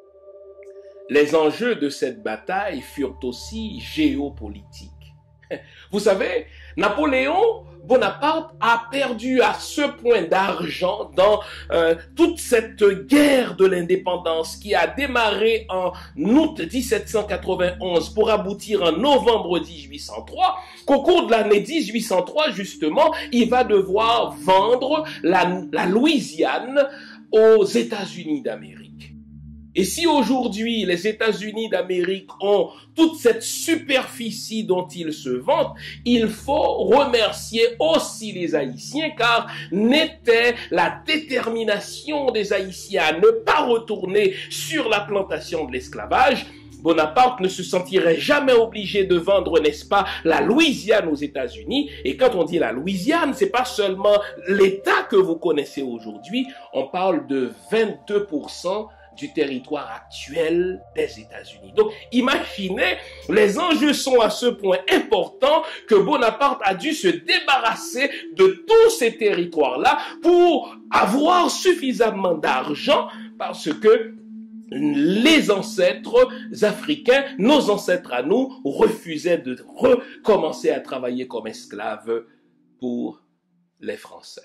Les enjeux de cette bataille furent aussi géopolitiques. Vous savez, Napoléon Bonaparte a perdu à ce point d'argent dans toute cette guerre de l'indépendance qui a démarré en août 1791 pour aboutir en novembre 1803, qu'au cours de l'année 1803, justement, il va devoir vendre la Louisiane aux États-Unis d'Amérique. Et si aujourd'hui les États-Unis d'Amérique ont toute cette superficie dont ils se vantent, il faut remercier aussi les Haïtiens, car n'était la détermination des Haïtiens à ne pas retourner sur la plantation de l'esclavage, Bonaparte ne se sentirait jamais obligé de vendre, n'est-ce pas, la Louisiane aux États-Unis. Et quand on dit la Louisiane, c'est pas seulement l'État que vous connaissez aujourd'hui, on parle de 22% du territoire actuel des États-Unis. Donc, imaginez, les enjeux sont à ce point importants que Bonaparte a dû se débarrasser de tous ces territoires-là pour avoir suffisamment d'argent parce que les ancêtres africains, nos ancêtres à nous, refusaient de recommencer à travailler comme esclaves pour les Français.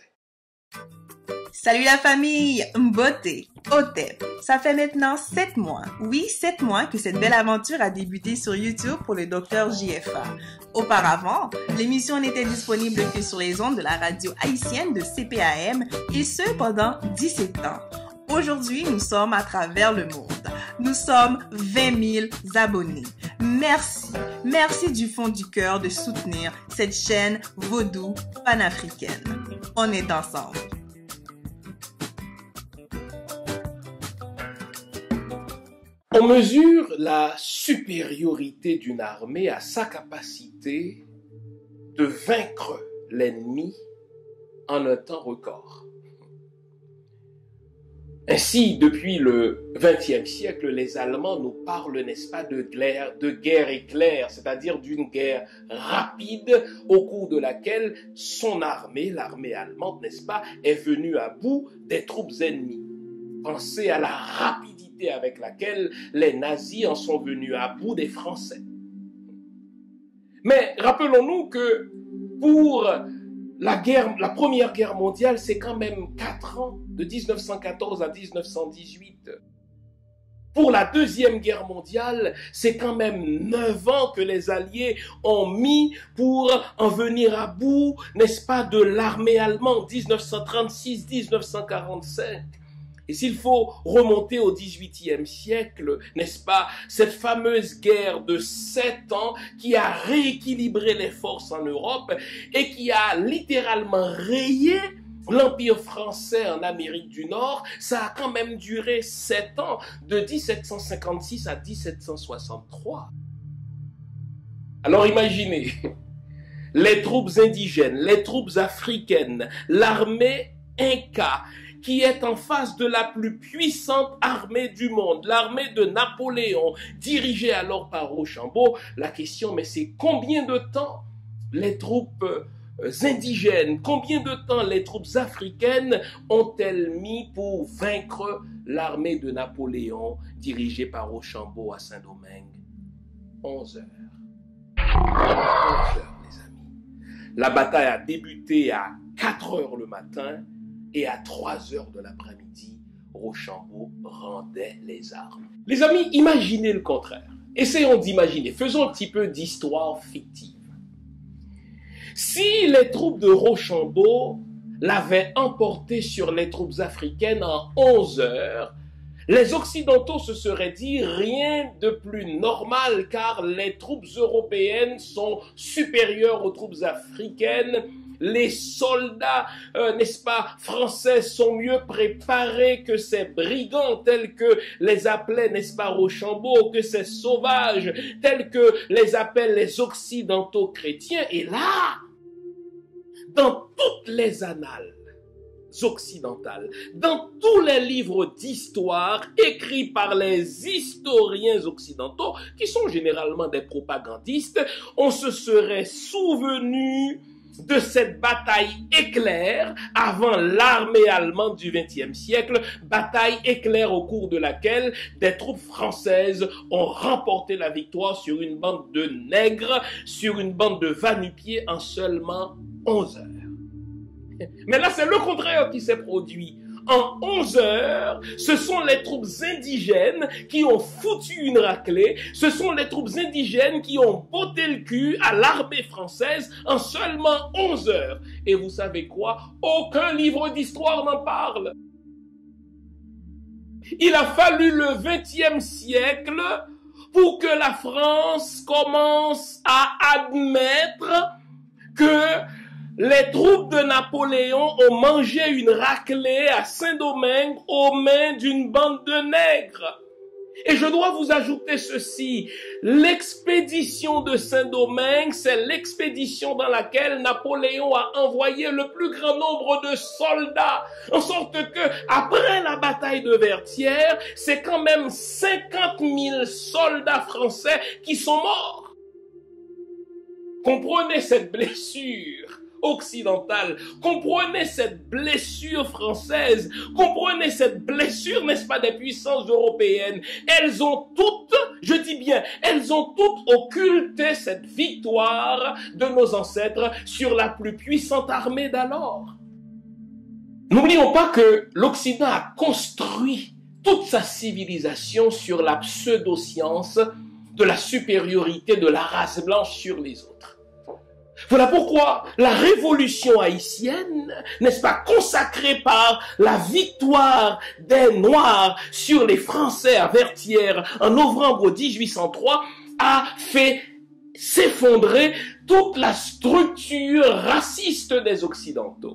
Salut la famille, Mbote, Otep. Ça fait maintenant 7 mois, oui 7 mois que cette belle aventure a débuté sur YouTube pour le Dr JFA. Auparavant, l'émission n'était disponible que sur les ondes de la radio haïtienne de CPAM et ce pendant 17 ans. Aujourd'hui, nous sommes à travers le monde. Nous sommes 20 000 abonnés. Merci, merci du fond du cœur de soutenir cette chaîne vaudou panafricaine. On est ensemble. On mesure la supériorité d'une armée à sa capacité de vaincre l'ennemi en un temps record. Ainsi, depuis le XXe siècle, les Allemands nous parlent, n'est-ce pas, de guerre éclair, c'est-à-dire d'une guerre rapide au cours de laquelle son armée, l'armée allemande, n'est-ce pas, est venue à bout des troupes ennemies. Pensez à la rapidité avec laquelle les nazis en sont venus à bout des Français. Mais rappelons-nous que pour la Première Guerre mondiale, c'est quand même 4 ans, de 1914 à 1918. Pour la Deuxième Guerre mondiale, c'est quand même 9 ans que les Alliés ont mis pour en venir à bout, n'est-ce pas, de l'armée allemande, 1936-1945. Et s'il faut remonter au XVIIIe siècle, n'est-ce pas, cette fameuse guerre de 7 ans qui a rééquilibré les forces en Europe et qui a littéralement rayé l'Empire français en Amérique du Nord, ça a quand même duré 7 ans, de 1756 à 1763. Alors imaginez, les troupes indigènes, les troupes africaines, l'armée Inca, qui est en face de la plus puissante armée du monde, l'armée de Napoléon, dirigée alors par Rochambeau. La question, mais c'est combien de temps les troupes indigènes, combien de temps les troupes africaines ont-elles mis pour vaincre l'armée de Napoléon, dirigée par Rochambeau à Saint-Domingue? 11 heures. 11 heures, les amis. La bataille a débuté à 4 heures le matin, et à 3 heures de l'après-midi, Rochambeau rendait les armes. Les amis, imaginez le contraire. Essayons d'imaginer. Faisons un petit peu d'histoire fictive. Si les troupes de Rochambeau l'avaient emporté sur les troupes africaines en 11 heures, les Occidentaux se seraient dit rien de plus normal car les troupes européennes sont supérieures aux troupes africaines. Les soldats, n'est-ce pas, français sont mieux préparés que ces brigands tels que les appelaient, n'est-ce pas, Rochambeau, que ces sauvages tels que les appellent les Occidentaux chrétiens. Et là, dans toutes les annales occidentales, dans tous les livres d'histoire écrits par les historiens occidentaux, qui sont généralement des propagandistes, on se serait souvenu de cette bataille éclair avant l'armée allemande du XXe siècle, bataille éclair au cours de laquelle des troupes françaises ont remporté la victoire sur une bande de nègres, sur une bande de va-nu-pieds en seulement 11 heures. Mais là, c'est le contraire qui s'est produit. En 11 heures, ce sont les troupes indigènes qui ont foutu une raclée. Ce sont les troupes indigènes qui ont botté le cul à l'armée française en seulement 11 heures. Et vous savez quoi? Aucun livre d'histoire n'en parle. Il a fallu le XXe siècle pour que la France commence à admettre que les troupes de Napoléon ont mangé une raclée à Saint-Domingue aux mains d'une bande de nègres. Et je dois vous ajouter ceci, l'expédition de Saint-Domingue, c'est l'expédition dans laquelle Napoléon a envoyé le plus grand nombre de soldats, en sorte que, après la bataille de Vertières, c'est quand même 50 000 soldats français qui sont morts. Comprenez cette blessure occidentale, comprenez cette blessure française, comprenez cette blessure, n'est-ce pas, des puissances européennes. Elles ont toutes, je dis bien, elles ont toutes occulté cette victoire de nos ancêtres sur la plus puissante armée d'alors. N'oublions pas que l'Occident a construit toute sa civilisation sur la pseudo-science de la supériorité de la race blanche sur les autres. Voilà pourquoi la révolution haïtienne, n'est-ce pas, consacrée par la victoire des Noirs sur les Français à Vertières en novembre 1803, a fait s'effondrer toute la structure raciste des Occidentaux.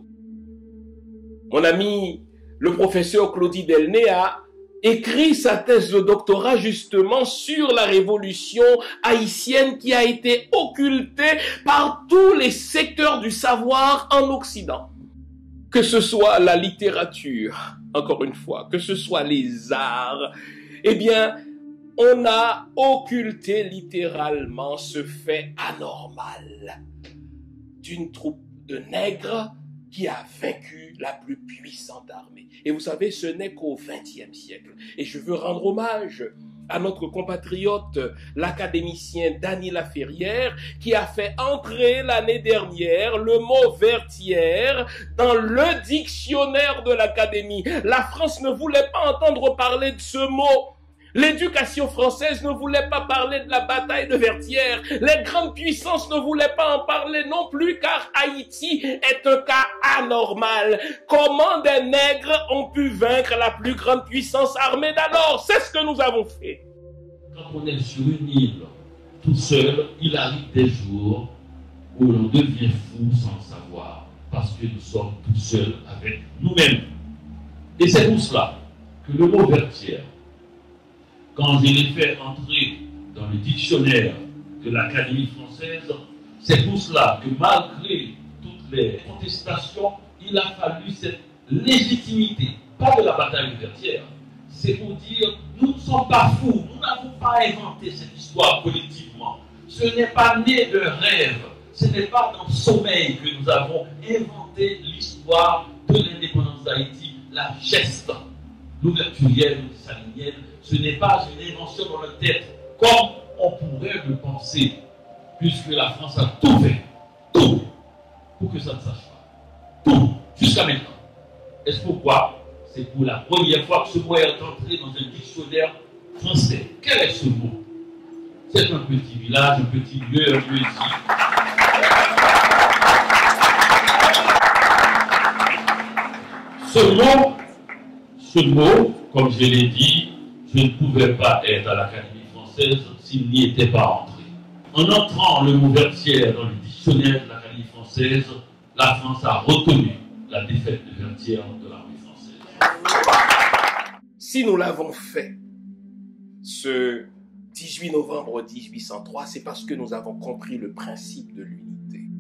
Mon ami, le professeur Claudie Delnay a écrit sa thèse de doctorat justement sur la révolution haïtienne qui a été occultée par tous les secteurs du savoir en Occident. Que ce soit la littérature, encore une fois, que ce soit les arts, eh bien, on a occulté littéralement ce fait anormal d'une troupe de nègres qui a vaincu la plus puissante armée. Et vous savez, ce n'est qu'au XXe siècle. Et je veux rendre hommage à notre compatriote, l'académicien Dany Laferrière, qui a fait entrer l'année dernière le mot Vertières dans le dictionnaire de l'Académie. La France ne voulait pas entendre parler de ce mot. L'éducation française ne voulait pas parler de la bataille de Vertières. Les grandes puissances ne voulaient pas en parler non plus car Haïti est un cas anormal. Comment des nègres ont pu vaincre la plus grande puissance armée d'alors? C'est ce que nous avons fait. Quand on est sur une île tout seul, il arrive des jours où l'on devient fou sans le savoir parce que nous sommes tout seuls avec nous-mêmes. Et c'est pour cela que le mot Vertières, quand je l'ai fait entrer dans le dictionnaire de l'Académie française, c'est pour cela que malgré toutes les contestations, il a fallu cette légitimité, pas de la bataille de Vertières. C'est pour dire, nous ne sommes pas fous, nous n'avons pas inventé cette histoire collectivement. Ce n'est pas né de rêve, ce n'est pas dans le sommeil que nous avons inventé l'histoire de l'indépendance d'Haïti, la geste, l'ouverturienne, salinienne. Ce n'est pas une invention dans la tête, comme on pourrait le penser, puisque la France a tout fait, tout, pour que ça ne sache pas. Tout, jusqu'à maintenant. Est-ce pourquoi? C'est pour la première fois que ce mot est entré dans un dictionnaire français. Quel est ce mot? C'est un petit village, un petit lieu, un lieu ici. Ce mot, comme je l'ai dit, je ne pouvais pas être à l'Académie française s'il n'y était pas entré. En entrant le mot Vertières dans le dictionnaire de l'Académie française, la France a reconnu la défaite de Vertières de l'armée française. Si nous l'avons fait ce 18 novembre 1803, c'est parce que nous avons compris le principe de l'unité.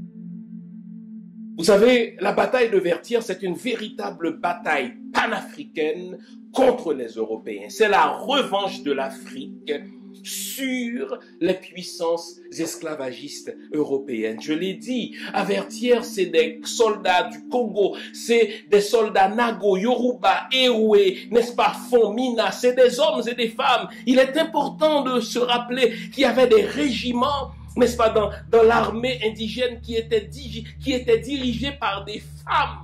Vous savez, la bataille de Vertières, c'est une véritable bataille panafricaine contre les Européens. C'est la revanche de l'Afrique sur les puissances esclavagistes européennes. Je l'ai dit, à Vertières, c'est des soldats du Congo, c'est des soldats Nago, Yoruba, Ewe, n'est-ce pas, Fomina, c'est des hommes et des femmes. Il est important de se rappeler qu'il y avait des régiments, n'est-ce pas, dans l'armée indigène qui était dirigée par des femmes.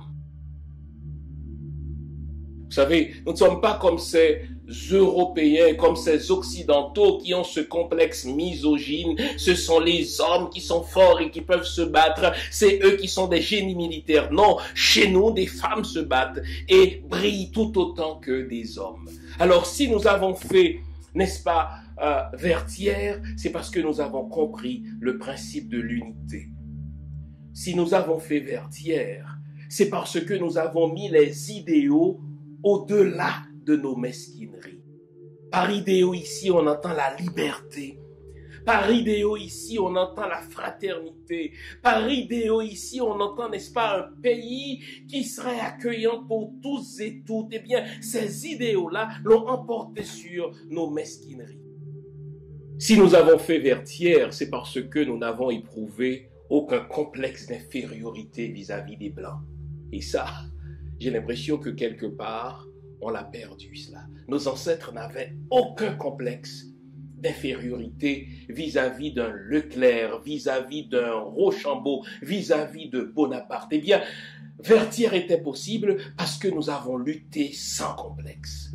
Vous savez, nous ne sommes pas comme ces Européens, comme ces Occidentaux qui ont ce complexe misogyne. Ce sont les hommes qui sont forts et qui peuvent se battre. C'est eux qui sont des génies militaires. Non, chez nous, des femmes se battent et brillent tout autant que des hommes. Alors, si nous avons fait, n'est-ce pas, Vertières, c'est parce que nous avons compris le principe de l'unité. Si nous avons fait Vertières, c'est parce que nous avons mis les idéaux au-delà de nos mesquineries. Par idéaux ici, on entend la liberté. Par idéaux ici, on entend la fraternité. Par idéaux ici, on entend, n'est-ce pas, un pays qui serait accueillant pour tous et toutes. Eh bien, ces idéaux-là l'ont emporté sur nos mesquineries. Si nous avons fait Vertières, c'est parce que nous n'avons éprouvé aucun complexe d'infériorité vis-à-vis des Blancs. Et ça, j'ai l'impression que quelque part, on l'a perdu cela. Nos ancêtres n'avaient aucun complexe d'infériorité vis-à-vis d'un Leclerc, vis-à-vis d'un Rochambeau, vis-à-vis de Bonaparte. Eh bien, Vertières était possible parce que nous avons lutté sans complexe.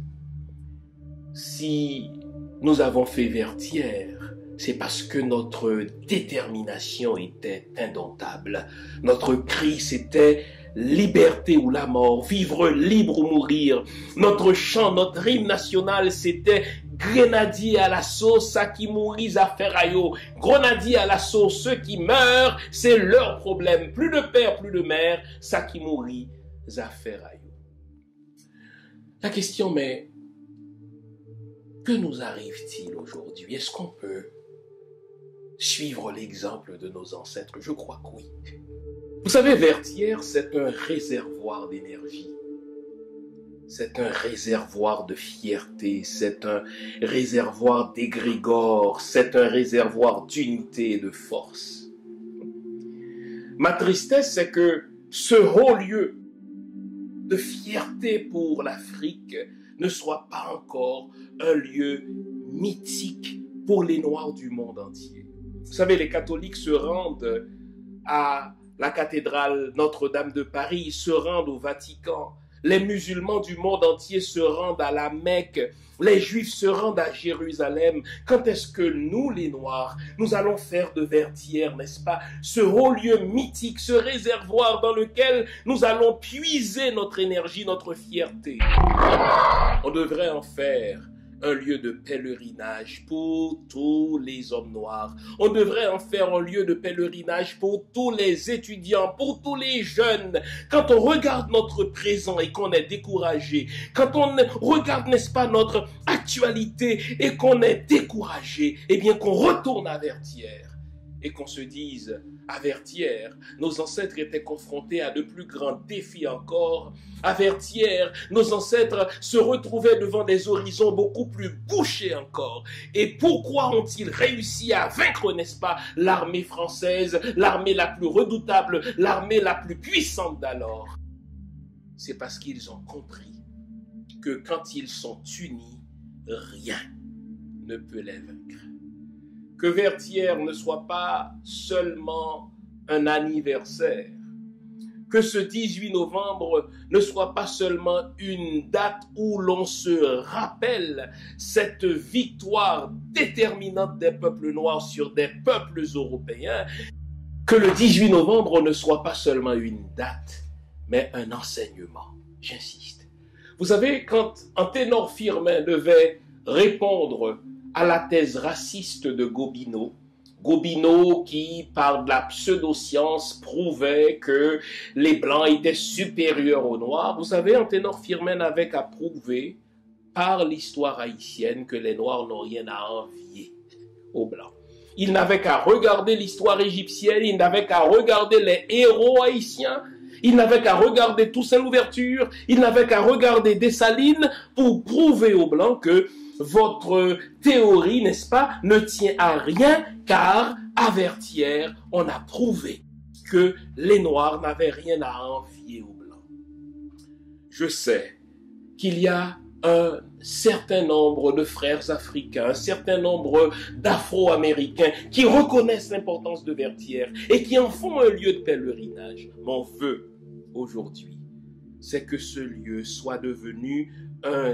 Si nous avons fait Vertières, c'est parce que notre détermination était indomptable. Notre cri, c'était liberté ou la mort, vivre libre ou mourir. Notre chant, notre hymne national, c'était grenadier à l'assaut, ça qui mourit à ferraillot. Grenadier à l'assaut, ceux qui meurent, c'est leur problème. Plus de père, plus de mère, ça qui mourit à ferraillot. La question, mais que nous arrive-t-il aujourd'hui? Est-ce qu'on peut suivre l'exemple de nos ancêtres? Je crois que oui. Vous savez, Vertières, c'est un réservoir d'énergie. C'est un réservoir de fierté. C'est un réservoir d'égrégore. C'est un réservoir d'unité et de force. Ma tristesse, c'est que ce haut lieu de fierté pour l'Afrique ne soit pas encore un lieu mythique pour les Noirs du monde entier. Vous savez, les catholiques se rendent à la cathédrale Notre-Dame de Paris, ils se rendent au Vatican. Les musulmans du monde entier se rendent à la Mecque. Les Juifs se rendent à Jérusalem. Quand est-ce que nous, les Noirs, nous allons faire de Vertières, n'est-ce pas, ce haut lieu mythique, ce réservoir dans lequel nous allons puiser notre énergie, notre fierté? On devrait en faire un lieu de pèlerinage pour tous les hommes noirs. On devrait en faire un lieu de pèlerinage pour tous les étudiants, pour tous les jeunes. Quand on regarde notre présent et qu'on est découragé, quand on regarde, n'est-ce pas, notre actualité et qu'on est découragé, eh bien qu'on retourne à Vertières et qu'on se dise, à Vertières, nos ancêtres étaient confrontés à de plus grands défis encore. À Vertières, nos ancêtres se retrouvaient devant des horizons beaucoup plus bouchés encore. Et pourquoi ont-ils réussi à vaincre, n'est-ce pas, l'armée française, l'armée la plus redoutable, l'armée la plus puissante d'alors? C'est parce qu'ils ont compris que quand ils sont unis, rien ne peut les vaincre. Que Vertières ne soit pas seulement un anniversaire, que ce 18 novembre ne soit pas seulement une date où l'on se rappelle cette victoire déterminante des peuples noirs sur des peuples européens, que le 18 novembre ne soit pas seulement une date, mais un enseignement. J'insiste. Vous savez, quand un ténor Firmin devait répondre à la thèse raciste de Gobineau, Gobineau qui, par de la pseudo-science, prouvait que les Blancs étaient supérieurs aux Noirs, vous savez, un ténor Firmin n'avait qu'à prouver par l'histoire haïtienne que les Noirs n'ont rien à envier aux Blancs. Il n'avait qu'à regarder l'histoire égyptienne, il n'avait qu'à regarder les héros haïtiens, il n'avait qu'à regarder Toussaint Louverture, il n'avait qu'à regarder Dessalines pour prouver aux Blancs que votre théorie, n'est-ce pas, ne tient à rien, car à Vertières, on a prouvé que les Noirs n'avaient rien à envier aux Blancs. Je sais qu'il y a un certain nombre de frères africains, un certain nombre d'Afro-Américains qui reconnaissent l'importance de Vertières et qui en font un lieu de pèlerinage. Mon vœu aujourd'hui, c'est que ce lieu soit devenu un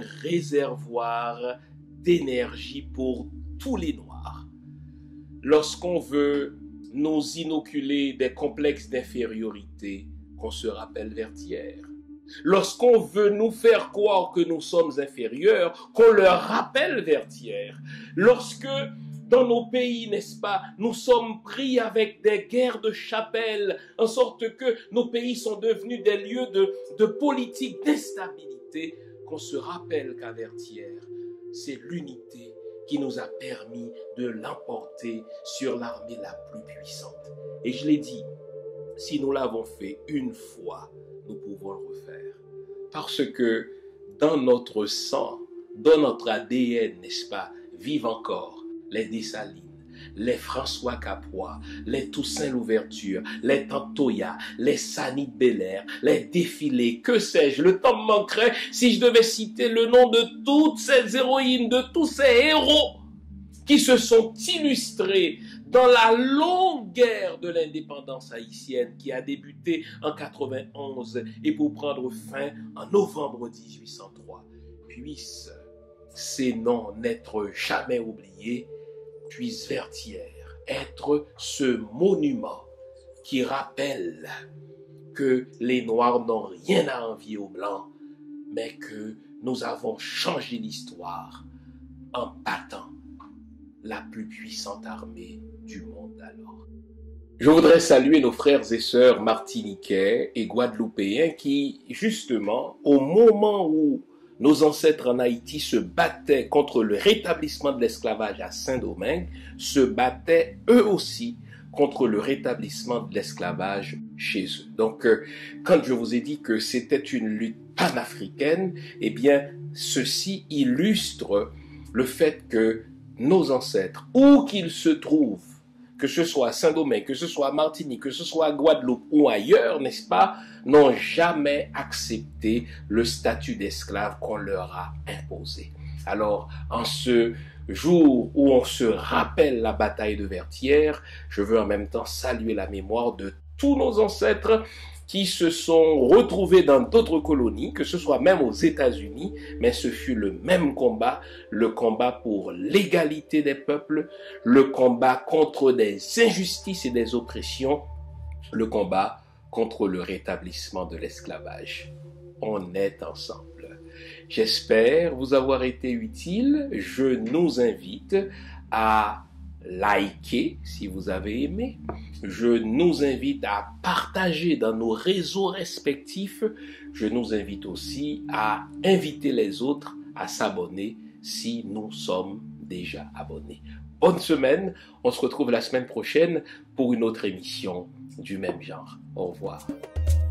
réservoir d'énergie pour tous les Noirs. Lorsqu'on veut nous inoculer des complexes d'infériorité, qu'on se rappelle Vertières. Lorsqu'on veut nous faire croire que nous sommes inférieurs, qu'on leur rappelle Vertières. Lorsque, dans nos pays, n'est-ce pas, nous sommes pris avec des guerres de chapelle, en sorte que nos pays sont devenus des lieux de politique d'instabilité, qu'on se rappelle qu'à Vertières, c'est l'unité qui nous a permis de l'emporter sur l'armée la plus puissante. Et je l'ai dit, si nous l'avons fait une fois, nous pouvons le refaire. Parce que dans notre sang, dans notre ADN, n'est-ce pas, vivent encore les Dessalines, les François Capois, les Toussaint Louverture, les Tantoya, les Sanit Belair, les défilés, que sais-je, le temps me manquerait si je devais citer le nom de toutes ces héroïnes, de tous ces héros qui se sont illustrés dans la longue guerre de l'indépendance haïtienne qui a débuté en 91 et pour prendre fin en novembre 1803. Puissent ces noms n'être jamais oubliés, puisse Vertières être ce monument qui rappelle que les Noirs n'ont rien à envier aux Blancs, mais que nous avons changé l'histoire en battant la plus puissante armée du monde alors. Je voudrais saluer nos frères et sœurs martiniquais et guadeloupéens qui, justement, au moment où nos ancêtres en Haïti se battaient contre le rétablissement de l'esclavage à Saint-Domingue, se battaient eux aussi contre le rétablissement de l'esclavage chez eux. Donc, quand je vous ai dit que c'était une lutte panafricaine, eh bien, ceci illustre le fait que nos ancêtres, où qu'ils se trouvent, que ce soit à Saint-Domingue, que ce soit à Martinique, que ce soit à Guadeloupe ou ailleurs, n'est-ce pas, n'ont jamais accepté le statut d'esclave qu'on leur a imposé. Alors, en ce jour où on se rappelle la bataille de Vertières, je veux en même temps saluer la mémoire de tous nos ancêtres qui se sont retrouvés dans d'autres colonies, que ce soit même aux États-Unis, mais ce fut le même combat, le combat pour l'égalité des peuples, le combat contre des injustices et des oppressions, le combat contre le rétablissement de l'esclavage. On est ensemble. J'espère vous avoir été utile. Je nous invite à liker si vous avez aimé. Je nous invite à partager dans nos réseaux respectifs. Je nous invite aussi à inviter les autres à s'abonner si nous sommes déjà abonnés. Bonne semaine. On se retrouve la semaine prochaine pour une autre émission du même genre. Au revoir.